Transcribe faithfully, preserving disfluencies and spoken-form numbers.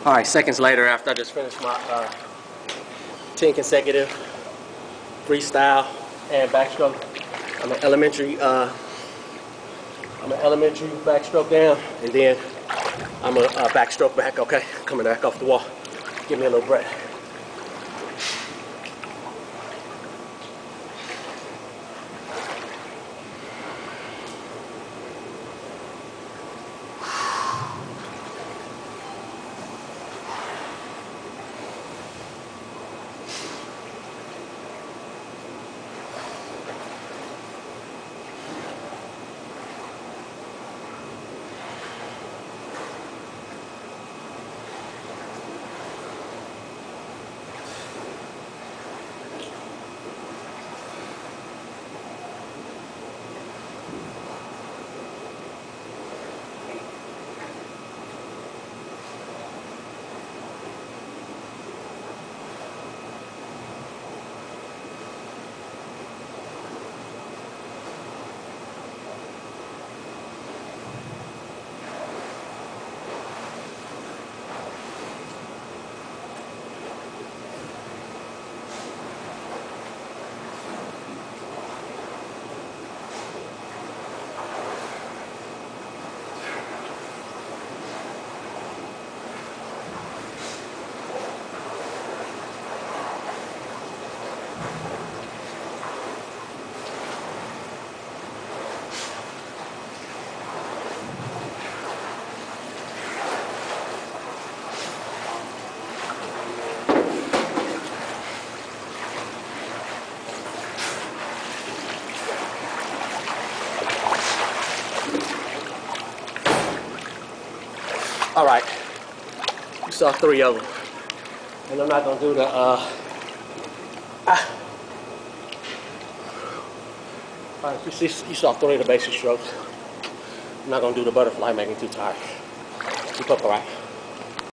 All right, seconds later, after I just finished my uh, ten consecutive freestyle and backstroke, I'm an elementary, uh, I'm an elementary backstroke down, and then I'm a, a backstroke back. Okay, coming back off the wall. Give me a little breath. All right, you saw three of them, and I'm not gonna do the, uh, ah. All right, you, see, you saw three of the basic strokes. I'm not gonna do the butterfly, making too tired. Keep up, all right?